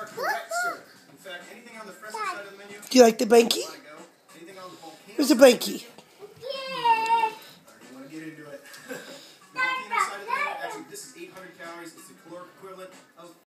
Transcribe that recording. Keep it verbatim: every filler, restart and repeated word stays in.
are correct, sir. In fact, anything on the fresco side of the menu. Do you like the banky? Anything on the volcano. Where's the banky? Yeah. You want to get into it. The volcano side of the menu, actually, this is eight hundred calories. It's the caloric equivalent of